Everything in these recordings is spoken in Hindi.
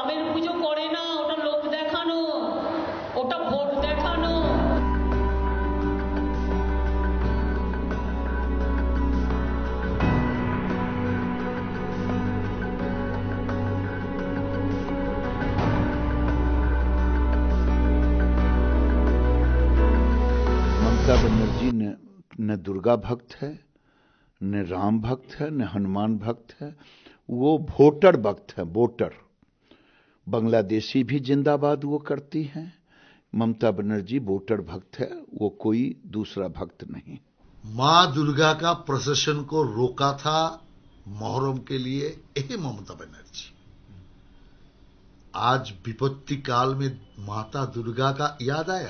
রামের পুজো করে না, ওটা লোক দেখানো, ওটা ভোট দেখানো। ममता बनर्जी न दुर्गा भक्त है, न राम भक्त है, न हनुमान भक्त है। वो वोटर भक्त है, वोटर। बांग्लादेशी भी जिंदाबाद वो करती हैं। ममता बनर्जी वोटर भक्त है, वो कोई दूसरा भक्त नहीं। मां दुर्गा का प्रोसेशन को रोका था मोहर्रम के लिए यही ममता बनर्जी। आज विपत्ति काल में माता दुर्गा का याद आया।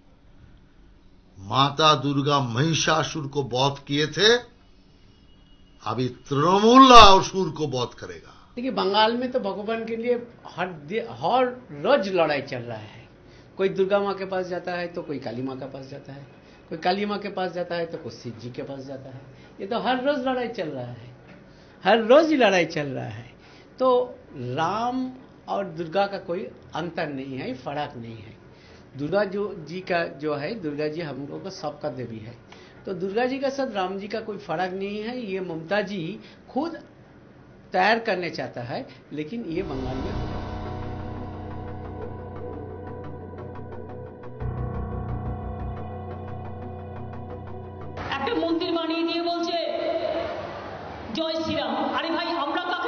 माता दुर्गा महिषासुर को वध किए थे, अभी तृणमूल असुर को वध करेगा। देखिए, बंगाल में तो भगवान के लिए हर रोज लड़ाई चल रहा है। कोई दुर्गा माँ के पास जाता है तो कोई काली माँ के पास जाता है, कोई काली माँ के पास जाता है तो कोई शिव जी के पास जाता है। ये तो हर रोज लड़ाई चल रहा है, हर रोज ही लड़ाई चल रहा है। तो राम और दुर्गा का कोई अंतर नहीं है, फर्क नहीं है। दुर्गा जी का जो है, दुर्गा जी हम लोगों का सबका देवी है, तो दुर्गा जी का साथ राम जी का कोई फर्क नहीं है। ये ममता जी खुद तैयार करने चाहता है, लेकिन ये बंगाल में একটা মন্দির বানিয়ে দিয়ে বলছে জয় শ্রীরাম। আরে ভাই, আমরা